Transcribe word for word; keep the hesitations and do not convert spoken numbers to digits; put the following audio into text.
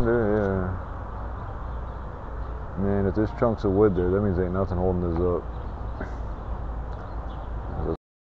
Kinda, yeah. Man, if there's chunks of wood there, that means ain't nothing holding this up.